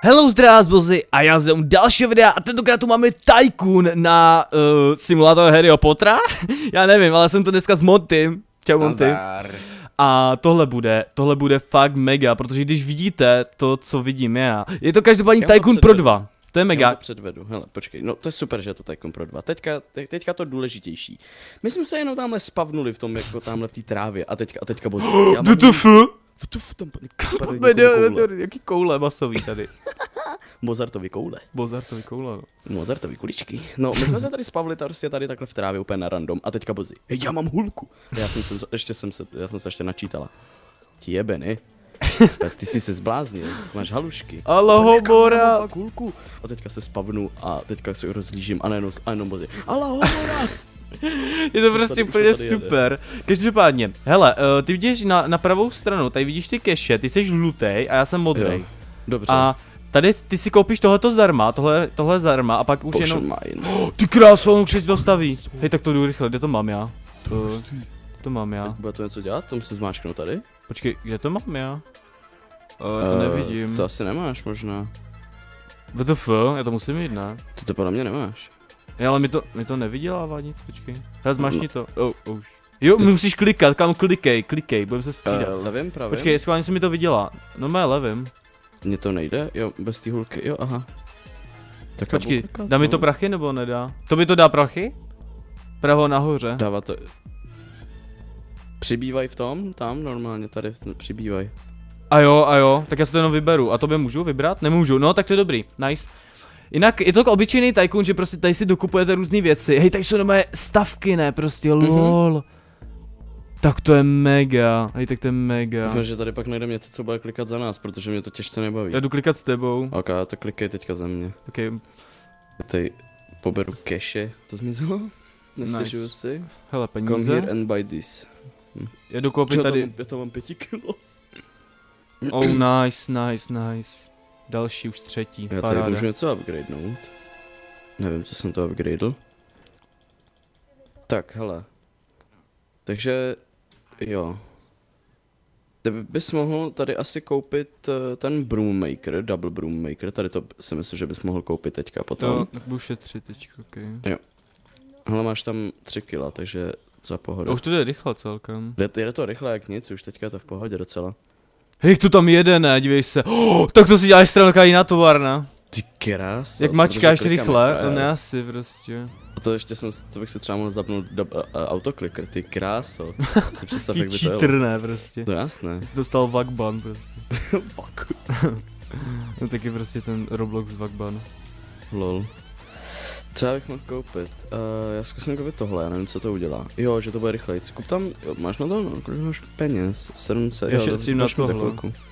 Hello zdrázbozy a já zde u dalšího videa a tentokrát tu máme Tycoon na simulátor Harryho Pottera. Já nevím, ale jsem to dneska s Montym. Čau Monty. A tohle bude fakt mega, protože když vidíte to, co vidím já, je to každopádně Tycoon Pro 2. To je mega. Já to předvedu, hele, počkej, no to je super, že je to Tycoon Pro 2. Teďka to důležitější. My jsme se jenom tamhle spavnuli v tom, jako tamhle v té trávě a teďka bozu. Jaký koule masový tady. Mozartovy koule. Mozartovy koule, no. Mozartovy kuličky. No, my jsme se tady spavili prostě tady takhle v trávě úplně na random a teďka bozy. Hej, já mám hulku. Já jsem se ještě načítala. Ti jebeny. Ty jsi se zbláznil, máš halušky. Alahomora. Fakt hulku. A teďka se spavnu a teďka se rozlížím a najednou bozy. Alahomora. Je to prostě úplně super. Každopádně, hele, ty vidíš na pravou stranu, tady vidíš ty keše, ty jsi žlutej a já jsem modrej. Dobře. A tady ty si koupíš tohleto zdarma, tohle zdarma a pak už jenom... Ty kráso, on už se to staví. Hej, tak to jdu rychle, kde to mám já? To mám já. Bude to něco dělat? To musím zmáčknout tady? Počkej, kde to mám já? To nevidím. To asi nemáš možná. WTF, já to musím mít, ne? To podle mě nemáš. Já, ale mi to nevydělává nic, počkej. Hele, zmáčni to. Už. Jo, musíš klikat, kam klikej, budeme se střídat. Levím, pravým. Počkej, schválně se mi to vydělá. No mé levím. Mně to nejde, jo, bez té hulky, jo, aha. Tak počkej, dá mi to prachy nebo nedá? To by to dá prachy? Pravo nahoře. Dává to... Přibývaj v tom, tam normálně, tady přibývaj. A jo, tak já si to jenom vyberu. A to by můžu vybrat? Nemůžu, no tak to je dobrý, nice. Jinak je to obyčejný Tycoon, že prostě tady si dokupujete různé věci. Hej, tady jsou nové stavky, ne, prostě lol. Tak to je mega, hej, tak to je mega. Doufám, že tady pak najdeme něco, co bude klikat za nás, protože mě to těžce nebaví. Já jdu klikat s tebou. Ok, tak klikej teďka za mě. Ok. Tady poberu cache, to zmizelo. Nestěžuju si. Hele, peníze. Come here and buy this. Já jdu koupit tady. Já to mám 5 kilo. Oh, nice. Další, už třetí. Já tady můžu něco upgradenout. Nevím, co jsem to upgradel. Tak, hele. Takže, jo. Ty bys mohl tady asi koupit ten Broom Maker, Double Broom Maker, tady to si myslím, že bys mohl koupit teďka potom. Jo, tak budu šetřit teďka, okej. Jo. Hele, máš tam 3 kila, takže za pohoda. Už to jde rychle celkem. Jde to rychle jak nic, už teďka je to v pohodě docela. Hej, tu tam jede, ne, dívej se. Tak to si děláš stranka jiná továrna. Ty krás. Jak mačkáš rychle, no ne asi prostě. A to ještě to bych si třeba mohl zapnout autokliker, ty kráso. Si představ, jak by to cheater, ne, prostě. No jasné. Jsi dostal vakban prostě. Fuck. No taky prostě ten Roblox vakban. Lol. Třeba bych mohl koupit, já zkusím koupit tohle, já nevím, co to udělá. Jo, že to bude rychlejc. Kup tam, jo, máš na to, no, kolik máš peněz? 700, já šetřím na tohle.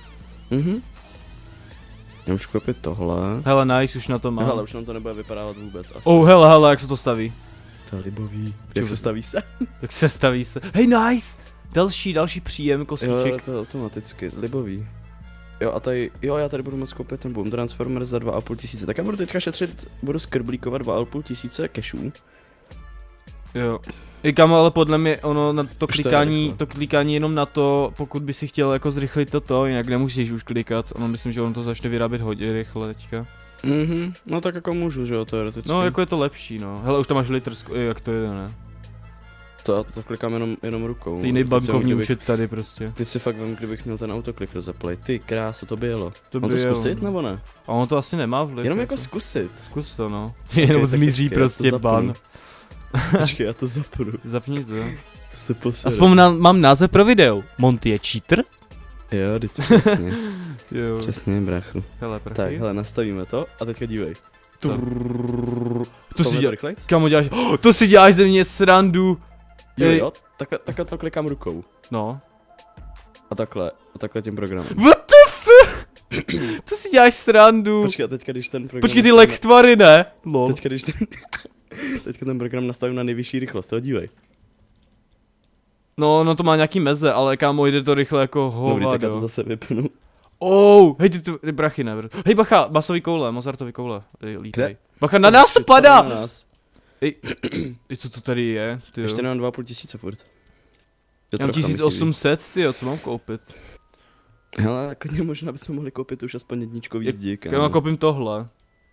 Já můžu koupit tohle. Hele, nice, už na to mám. Hele, už nám to nebude vypadávat vůbec asi. Hele, jak se to staví? To je libový. Jak se staví se? Jak se staví se? Hej, nice! Další příjem, kostiček. Jo, to je automaticky, libový. Jo, a tady, jo, já tady budu moct koupit ten Boom Transformer za 2,5 tisíce. Tak já budu teďka šetřit, budu skrblíkovat 2,5 tisíce cashů. Jo. I kamo, ale podle mě ono na to klikání jenom na to, pokud by si chtěl jako zrychlit toto, jinak nemusíš už klikat. Ono myslím, že ono to začne vyrábět hodně rychle teďka. No tak jako můžu, že jo, teoreticky. No jako je to lepší, no. Hele, už tam máš litr, jak to jde, ne? To klikám jenom rukou. Ty jiný bankovní účet tady prostě. Ty si fakt vem, kdybych měl ten autokliker zaplay. Ty kráso, to bylo. To to zkusit nebo ne? A ono to asi nemá vliv. Jenom jako zkusit. Zkus to, no. Jenom zmizí prostě ban. Počkej, já to zapnu. Zapni to. To se posede. Aspoň mám název pro video. Monty je cheater? Jo, teď přesně. Jo. Přesně, bráchu. Hele, prachy. Tak, hele, nastavíme to a teďka dívej. To si děláš, kamo děláš, to si děláš ze mě srandu. Jo, takhle to klikám rukou. No. A takhle tím programem. What the fuck? To si děláš srandu. Počkej, teďka když ten program... Počkej, ty lektvary, ne? Lol. Teďka když ten... teďka ten program nastavím na nejvyšší rychlost, to dívej. No to má nějaký meze, ale kámo, jde to rychle jako hovado. Dobrý, tak já to zase vypnu. Hej, ty brachy, ne. Hej, bacha, masový koule, Mozartovy koule. Lítej. Bacha, na nás to padá! Na nás. Hej, co to tady je, tyjo? Ještě nemám 2,5 tisíce furt. Já mám 1800, tyjo, co mám koupit? Hele, klidně možná bychom mohli koupit už aspoň jedničkový zdi, Já koupím tohle.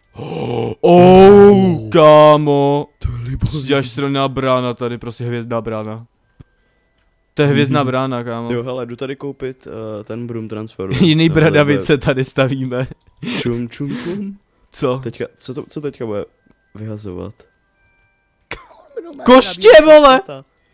Kámo. Prostě děláš srovná brána tady, prostě hvězdná brána. To je hvězdná brána, kámo. Jo, hele, jdu tady koupit ten Broom Transfer. Jiný bradavice tady stavíme. Čum. Co? Teďka, co teďka bude vyhazovat? Koště, vole!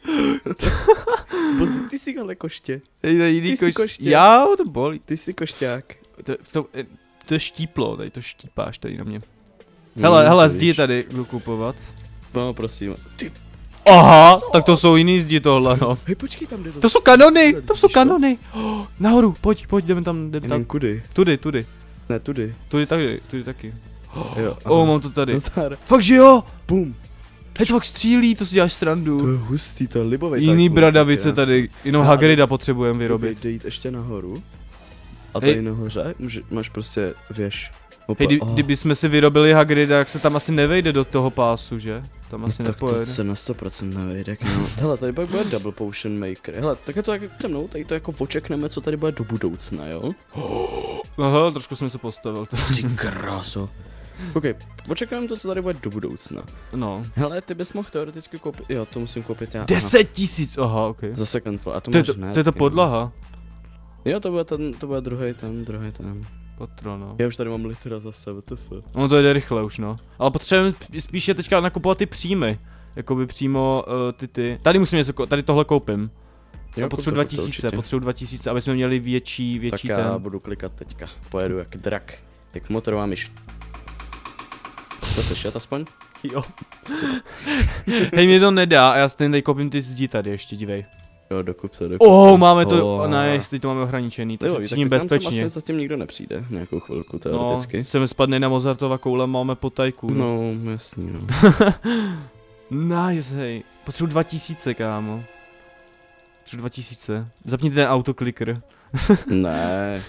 Ty jsi ale koště. Jiný jsi koště. Já, to bolí. Ty jsi košťák. To je štíplo, tady to štípáš tady na mě. Hele, zdi tady jdu kupovat. No, prosím. Ty. Aha, tak to jsou jiný zdi tohle, no. Hej, počkej, tam jde To jsou kanony, to jsou kanony. Nahoru, pojď, jdeme tam. Kudy? Tudy. Ne, tudy. Tudy taky. Jo, Mám to tady. Nazdar. Fakt, že jo? Bum. Hej, to fakt střílí, to si děláš srandu. To je hustý, to je libovej. Jiný bradavice tady, jenom Hagrida potřebujeme vyrobit. Jde jít ještě nahoru. A tady nahoře máš prostě věž. Hej, kdyby jsme si vyrobili Hagrida, tak se tam asi nevejde do toho pásu, že? Tam asi nepojede. Tak to se na 100% nevejde, no. Hele, tady pak bude Double Potion Maker. Hele, tak je to jako se mnou, tady to jako očekneme, co tady bude do budoucna, jo? Aha, trošku jsem se postavil. Ty kráso. OK, očekávám to, co tady bude do budoucna. No. Hele, ty bys mohl teoreticky koupit, jo, to musím koupit já. 10 000, aha, ok. Za second floor, a to máš hned. To je ta podlaha. Jo, to bude druhý ten. Patro, no. Já už tady mám litera zase, WTF. Ono to jde rychle už, no. Ale potřebujeme spíše teďka nakupovat ty příjmy. Jakoby přímo ty. Tady musím něco, tady tohle koupím. Já potřebuji 2000, aby jsme měli větší tak ten. Tak já budu klikat teďka, pojedu jak drak, jak motorová myš. To slyšet aspoň? Jo. Hej, mě to nedá a já si tady koupím ty zdi tady ještě, dívej. Jo, dokup to. Máme to, nice, teď to máme ohraničený, to se cítím bezpečně. Vlastně zatím nikdo nepřijde, nějakou chvilku teoreticky. No, chceme spadne na Mozartova koule, máme po tajku. No, jasný, no. Nice, hej. Potřebuji 2000, kámo. Potřebuji 2000. Zapni ten autokliker. Ne.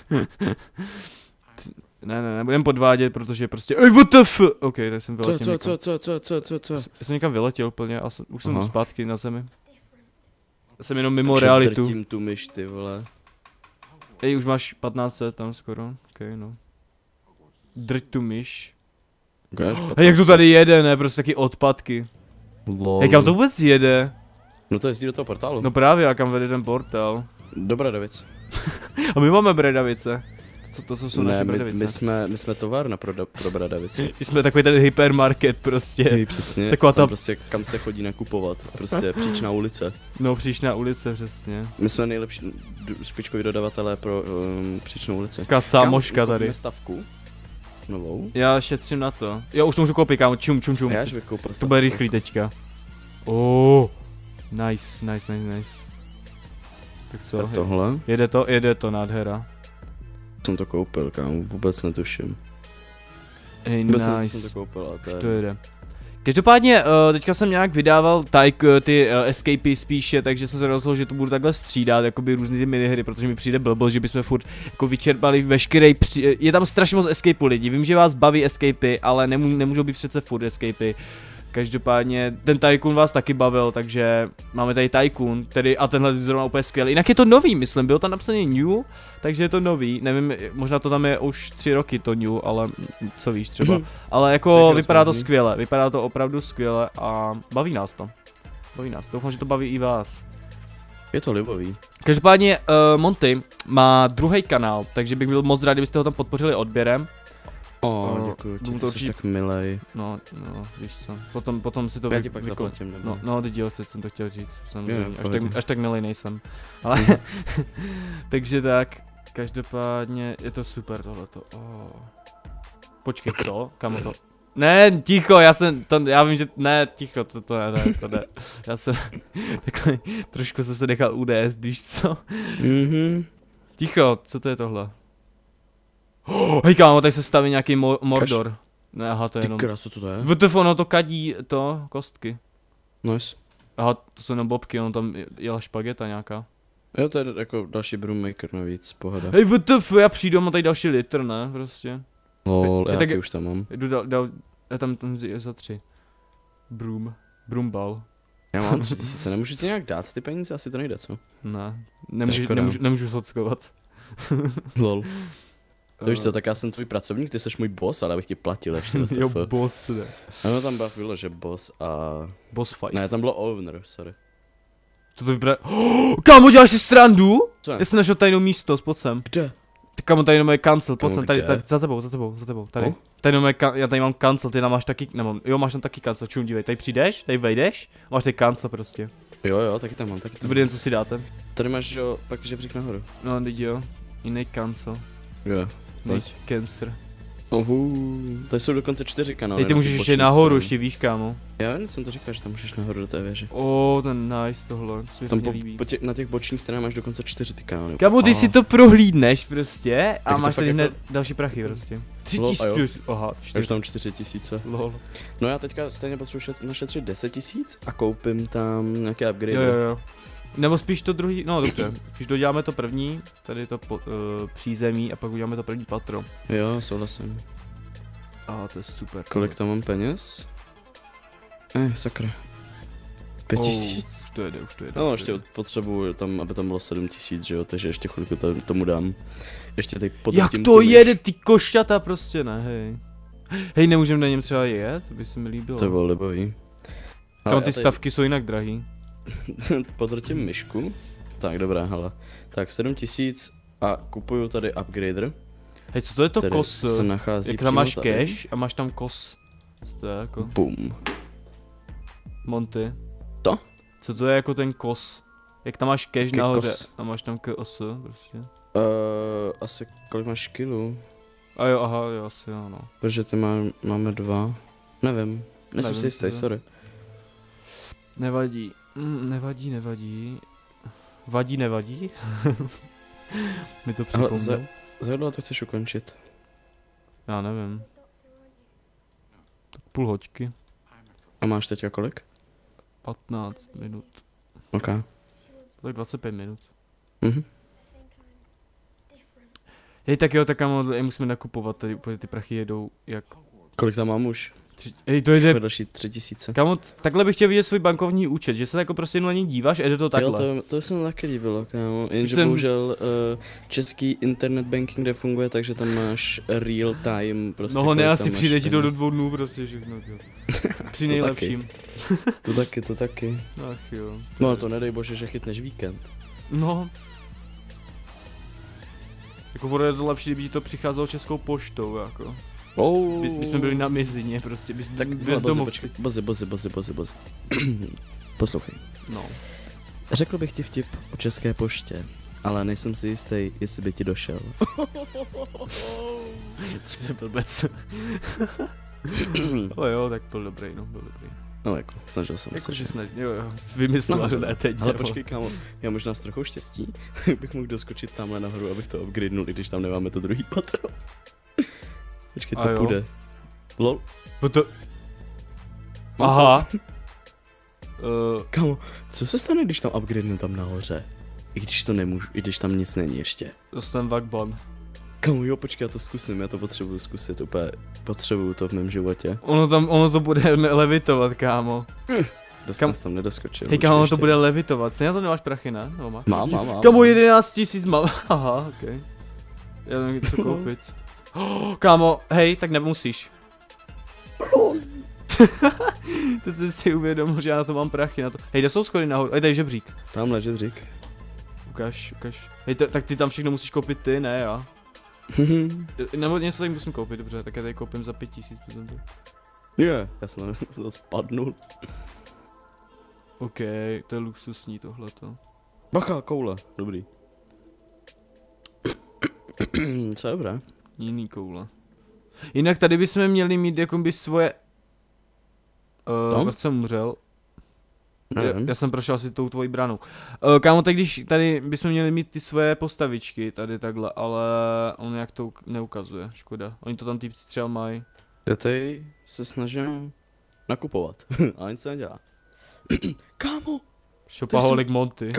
Ne, nebudem podvádět, protože prostě WTF! OK, tak jsem vyletěl. Co? Já jsem někam vyletěl úplně a už jsem zpátky na zemi. Já jsem jenom mimo realitu. Drtím tu myš, ty vole. Ej, už máš 1500 tam skoro. OK, no. Drť tu myš. Hej, jak to tady jede, ne? Prostě taky odpadky. Hej, kam to vůbec jede? No to jezdí do toho portálu. No právě, a kam vede ten portál? Do Bradavic. A my máme Bradavice. To jsou naše Bradavice. My jsme továrna pro Bradavici. My jsme takový ten hypermarket prostě. Hej, přesně. Taková ta... prostě kam se chodí nakupovat. Prostě příčná ulice. No, příčná ulice, přesně. My jsme nejlepší špičkoví dodavatelé pro příčnou ulici. Taká sámoška tady. Stavku novou. Já šetřím na to. Jo, už to můžu koupit, kámo, čum. Já už vykoupil stavku. To bude rychlý teďka. Nice. Tak co? A tohle? Jede to, nádhera. Jsem to koupil, kámo, vůbec netuším. Hey, nice. Jsem to koupil, a to jede. Každopádně, teďka jsem nějak vydával ty escapy spíše, takže jsem se rozhodl, že to budu takhle střídat, jakoby různý ty minihry, protože mi přijde blbost, že bychom furt jako vyčerpali veškerý je tam strašně moc escapeů lidí, vím, že vás baví escapy, ale nemůžou být přece furt escapy. Každopádně ten Tycoon vás taky bavil, takže máme tady Tycoon, a tenhle je zrovna úplně skvělý. Jinak je to nový, myslím, byl tam napsaný new, takže je to nový, nevím, možná to tam je už 3 roky to new, ale co víš třeba. Ale jako vypadá to skvěle, vypadá to opravdu skvěle a baví nás to. Doufám, že to baví i vás. Je to libový. Každopádně Monty má druhý kanál, takže bych byl moc rád, kdybyste ho tam podpořili odběrem. Děkuji ti, to jsi tak milej. No, víš co, potom si to já ti pak zaplatím, nebo? No, teď jo, teď jsem to chtěl říct, až tak milej nejsem, ale, takže tak, každopádně je to super tohleto, Počkej, to? Kam to? Ne, ticho, já vím, že, ne, ticho, to ne, já jsem, takový, trošku jsem se nechal udést, víš co? Ticho, co to je tohle? Hej kámo, tady se staví nějaký Mordor. Ne, aha, to je jenom... Ty krásu, co to je? WTF, ono to kadí, kostky. Nice. Aha, to jsou jenom bobky, ono tam jela špageta nějaká. Jo, to je jako další Broom Maker navíc, pohoda. Hej WTF, já přijdu, mám tady další litr, ne, prostě. Lol, já taky už tam mám. Jdu já tam za 3. Broomball. Já mám 3000, nemůžu ti nějak dát ty peníze, asi to nejde, co? Ne, nemůžu sockovat. Lol. Víš co, tak já jsem tvůj pracovník, ty jsi můj boss, ale abych ti platil ještě. Jo, boss, ne. Ano, tam bylo, že boss a... Boss fight. Ne, tam bylo owner, sorry. To vypadá... Kámo, děláš si srandu? Co? Já jsem našel tajnou místo, pojď sem. Kde? Kámo, tady jenom je cancel, pojď Kámo, sem, tady, kde? tady, za tebou, tady. Oh? Tady jenom je, já tady mám cancel, ty tam máš taky, nebo, jo, máš tam taky cancel, čum, dívej, tady přijdeš, tady vejdeš, máš tady cancel prostě. Jo, taky tam mám, taky tam. Dobrý den, co si dáte? Tady máš, jo, pak žebřík nahoru. No, teď jo, jiný cancel, Jo, jiný pojď. cancer. Tady jsou dokonce 4 kanály. Hej, ty na můžeš tu ještě boční nahoru, stranu. ještě víš, kámo. Já jsem to říkal, že tam můžeš nahoru do té věže. Ten nice tohle, to se mi Tam hodně líbí. na těch bočních stranách máš dokonce 4 ty kanály. Kámo, ty si to prohlídneš prostě a Tak to máš fakt tady hned jako- další prachy prostě. Lol, a jo. 3000, aha, Takže 4 tam 4000. lol. No já teďka stejně potřebuji našetřit 10 000 a koupím tam nějaké upgrade. Jo. Nebo spíš to druhý, no dobře, spíš doděláme to první, tady to přízemí a pak uděláme to první patro. Jo, souhlasím. A to je super. Kolik tam mám peněz? Sakra. 5000. Už to jede. No, ještě potřebuju tam, aby tam bylo 7000, že jo, takže ještě chvilku tomu dám. Ještě tady Jak to jede, ty košťata prostě ne, hej. Hej, nemůžeme na něm třeba jet, to by se mi líbilo. To bylo libový. Kam ty stavky jsou jinak drahý. Podrtím myšku. Tak, dobrá, hele. Tak 7000 a kupuju tady upgrader. Hej, co to je to Který kos? se nachází Jak tam máš přímo tady. cash a máš tam kos. Co to je jako? Boom. Monty. To? Co to je jako ten kos? Jak tam máš cash Ke nahoře kos. a máš tam KOS prostě. Asi kolik máš kilů? A jo, aha, jo, asi jo, no. Protože ty máme 2. Nevím. Nejsem Nevím, si jistý, co to je. sorry. Nevadí. Nevadí. Nevadí? Mi to připomněl. Za to chceš ukončit. Já nevím. Tak půl hoďky. A máš teďka kolik? 15 minut. OK. Tak 25 minut. Mhm. Hej, tak jo, tak kámo, musíme nakupovat, tady úplně ty prachy jedou jak... Kolik tam mám už? Hej, to jde... Další 3000. Kámo, takhle bych chtěl vidět svůj bankovní účet, že se jako prostě na něj díváš a jde to takhle. Jo, to se mi taky divilo, kámo. Jenže Jsem- bohužel český internet banking nefunguje, takže tam máš real time prostě. No ne, kolik asi tam máš přijde ti to do peněz. 2 dnů prostě všechno, jo. Při To nejlepším. To taky. Ach jo. No to nedej bože, že chytneš víkend. No. Jako ono je to lepší, kdyby ti to přicházelo českou poštou, jako. My jsme byli na mizině, prostě, Tak bezdomovci. Bozy. Poslouchej. No. Řekl bych ti vtip o České poště, ale nejsem si jistý, jestli by ti došel. To je blbec. No jo, tak byl dobrý, no, byl dobrý. No jako, snažil jsem se. Jakože snad, jo, jsi vymyslel, No, že ne teď. ale nebo- počkej kámo, já možná s trochou štěstí bych mohl doskočit tamhle nahoru, abych to upgradenul, i když tam nemáme to druhý patro. Počkej, A to jo. půjde. Lol. No to... Aha. Kámo, co se stane, když tam upgradenu tam nahoře? I když to nemůžu, i když tam nic není ještě. Dostanu vakban. Kámo, jo, počkej, já to zkusím, já to potřebuju zkusit, úplně potřebuju to v mém životě. Ono to bude levitovat, kámo. Dost Kam- nás tam nedoskočil. Hej, počkej kámo, ještě. to bude levitovat. Stejně na to nemáš prachy, ne? No, máš. Mám. Kámo, 11 000 mám. Aha, okej. Já nevím, co koupit. Kámo, hej, tak nemusíš. To jsi si uvědomil, že já na to mám prachy, na to. Hej, kde jsou schody nahoru? Hej, tady je žebřík. Tamhle žebřík. Ukaž. Hej, tak ty tam všechno musíš koupit ty, ne já. Nebo něco tady musím koupit, dobře, tak já tady koupím za 5000 potom. Je, já jsem to spadnul. OK, to je luxusní tohleto. Bacha, koule, dobrý. Co je dobré? Jiný koule. Jinak tady bychom měli mít jakoby svoje... Proč jsem umřel? Já jsem prošel si tou tvojí branou. Kámo, tak když tady bychom měli mít ty svoje postavičky, tady takhle, ale on jak to neukazuje, škoda. Oni to tam týpci třeba mají. Já tady se snažím nakupovat, ale nic se nedělá. Kámo, Shopaholic Monty.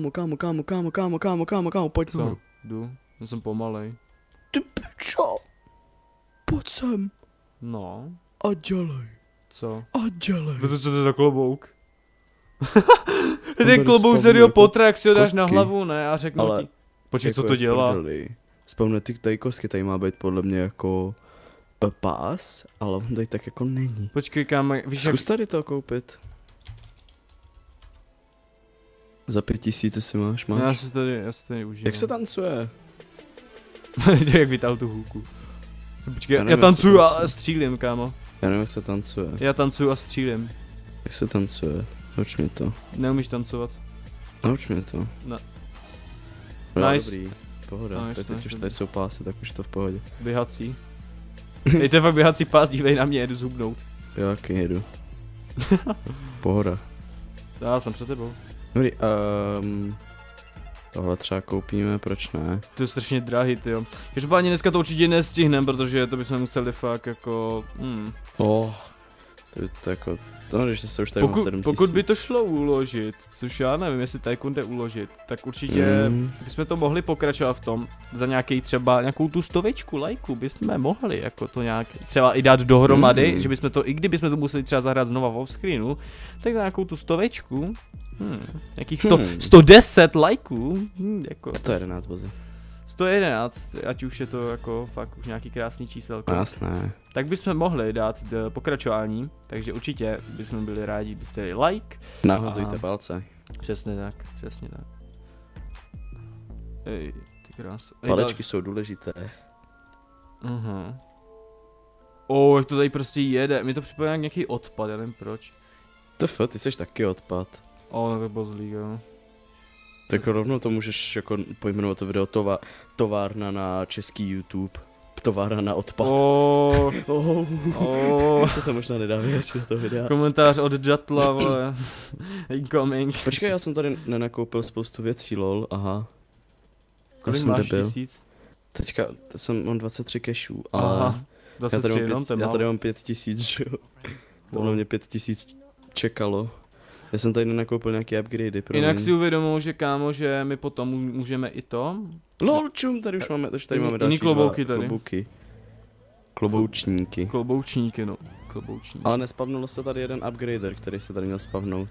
kámo, pojď Co? nahoru. Jdu, já jsem pomalej. Ty pičo, pojď sem No, a dělej, co? dělej. Co to je za klobouk? On Ten tady klobouk z spavuje Harryho jako Pottera, jak si ho dáš na kostky. hlavu, ne? A řeknu Ale ti. Počkej, co to dělá? Spomne ty tady kostky, tady má být podle mě jako pás, ale on tady tak jako není. Počkej, kámo, víš Zkus tady to koupit. Za 5000 si máš? Já si tady užiju. Jak se tancuje? Jak vytáhl tu hůlku. Počkej, já tancuju a střílím, kámo. Já nevím, jak se tancuje. Já tancuju a střílím. Jak se tancuje? Nauč mě to. Neumíš tancovat. Nauč mě to. No. No, Nice. dobrý. Pohoda. Nice, Teď nice, už tady jsou pásy, tak už je to v pohodě. Běhací. Hej, to je fakt běhací pás, dívej na mě, jedu zhubnout. Jo, jaký jedu. Pohoda. Já jsem před tebou. Dobrý, tohle třeba koupíme, proč ne? To je strašně drahý, tyjo. Každopádně dneska to určitě nestihnem, protože to bychom museli fakt jako... To jako... No, když se už tady mám 7000. Pokud by to šlo uložit, což já nevím, jestli Tycoon jde uložit, tak určitě bychom to mohli pokračovat v tom, za nějakou tu 100 lajků bychom mohli jako to nějak třeba i dát dohromady, že bychom to, i kdybychom to museli třeba zahrát znova v offscreenu, tak za nějakou tu 100, nějakých 110 lajků, jako... 111 bozy. 111, ať už je to jako fakt už nějaký krásný číselko. Jasné. Tak bychom mohli dát pokračování, takže určitě bychom byli rádi, byste dali like. Nahazujte palce. Přesně tak, přesně tak. Ej, ty krásy. Palečky jsou důležité. Jak to tady prostě jede, mi to připomíná nějaký odpad, já nevím proč. Ty jsi taky odpad. No to bylo zlý, jo. Tak rovnou to můžeš jako pojmenovat to video továrna na český YouTube. Továrna na odpad. To možná nedá větší do toho videa. Komentář od Jatla, vole. Incoming. Počkej, já jsem tady nenakoupil spoustu věcí, lol, aha. Kolik máš tisíc? Teďka mám 23 cashů, ale já tady mám 5000, že jo. To na mě 5000 čekalo. Já jsem tady nenakoupil nějaký upgradey, Jinak si uvědomil, že kámo, že my potom můžeme i to. Lol, čum, tady už máme, další klobouky tady. Kloboučníky. Kloboučníky, no. Kloboučníky. Ale nespavnulo se tady jeden upgrader, který se tady měl spavnout.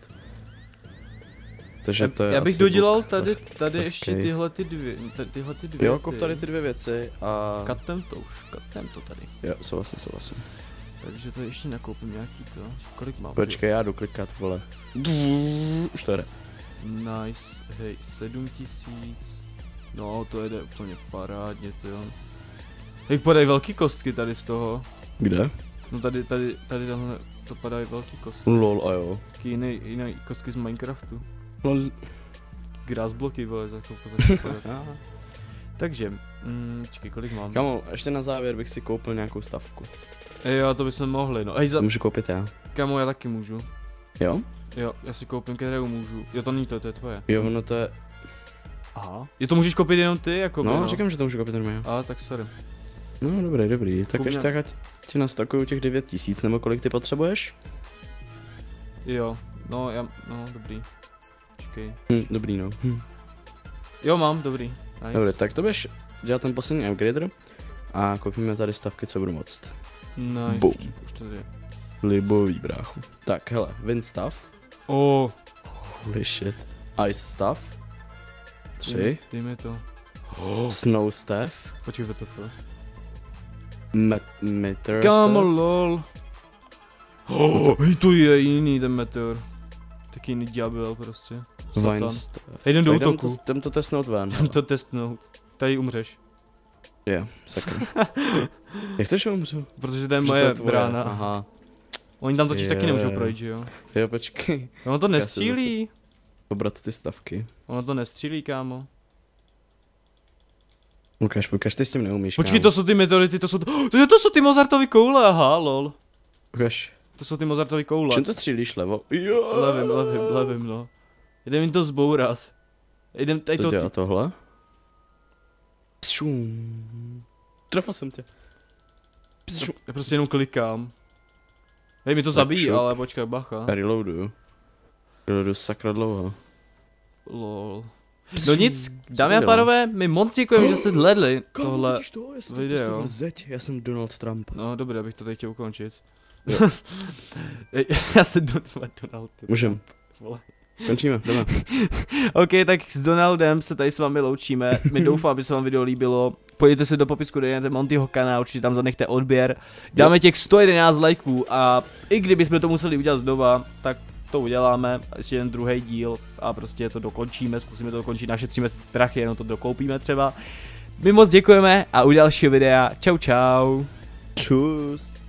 Takže to je já bych dodělal tady ještě tyhle dvě. Jo, kop tady ty dvě věci a... Katem to tady. Jo, souhlasím. Takže to ještě nakoupím nějaký to. Kolik mám? Počkej, já jdu klikat, vole. Už to jde. Nice, hej, 7000. No, to jede úplně parádně, to jo. Hej, padají velký kostky tady z toho. Kde? No tady tamhle to padají velký kostky. Lol, a jo. Taky jiný kostky z Minecraftu. Lol. Grass bloky, vole, za chvilku padat. Takže, čekaj, kolik mám? Kamo, ještě na závěr bych si koupil nějakou stavku. Jo, to bychom mohli, no. To můžu koupit já. Kamo, já taky můžu. Jo? Jo, já si koupím, kterou můžu. Jo, to není to je tvoje. Jo, ono to je... Aha. Jo, to můžeš koupit jenom ty, jako no. Říkám, že to můžu koupit jenom já. Tak sorry. No, dobrý. Tak ještě tak ať ti nastakuju těch 9000, nebo kolik ty potřebuješ? Jo, no, dobrý. Čekej. Dobrý, no. Jo, mám, dobrý. Nice. Dobrý, tak to budeš dělat ten poslední upgrader a koupíme tady stavky, co budu moct. Nice, boom. Už to je. Libový, bráchu. Tak, hele, wind staff. Holy shit. Ice staff. 3. Dejme to. Snow staff. Počkej, WTF. Meteor Kámo, lol. To je jiný ten meteor. Taky jiný ďábel prostě. Vine staff. Jdem do útoku. Jdem to testnout ven. Jdem to testnout. Tady umřeš. Jo, sakra. Jak to, že umřu? Protože to je moje brána. Aha. Oni tam totiž taky nemůžou projít, že jo? Jo, počkej. Ono to nestřílí. Pobrat ty stavky. Ono to nestřílí, kámo. Ukaž, ty s tím neumíš, Počkej, to jsou ty meteority, to jsou ty Mozartovy koule, aha, lol. Ukaž. To jsou ty Mozartovy koule. Čím to střílíš, levo? Jo. Levým, no. Jdem jim to zbourat. Jdem tady to dělá tohle? Trefil jsem tě. Já prostě jenom klikám. Hej, mi to zabíjí, ale počkej, bacha. Já reloaduju sakra dlouho. Lol. No nic, dámy a pánové, my moc děkujeme, že jste hledli tohle video. Já jsem Donald Trump. No dobré, abych to tady chtěl ukončit. Já jsem Donald Trump. Můžem. Vole. končíme, jdeme. OK, tak s Donaldem se tady s vámi loučíme. My doufám, aby se vám video líbilo. Pojďte se do popisku, dejte Montyho kanál, určitě tam zanechte odběr. Dáme těch 111 lajků a i kdybychom to museli udělat znova, tak to uděláme, ještě jen druhý díl a prostě to dokončíme, zkusíme to dokončit, našetříme prachy, jenom to dokoupíme třeba. My moc děkujeme a u dalšího videa, čau čau. Čus.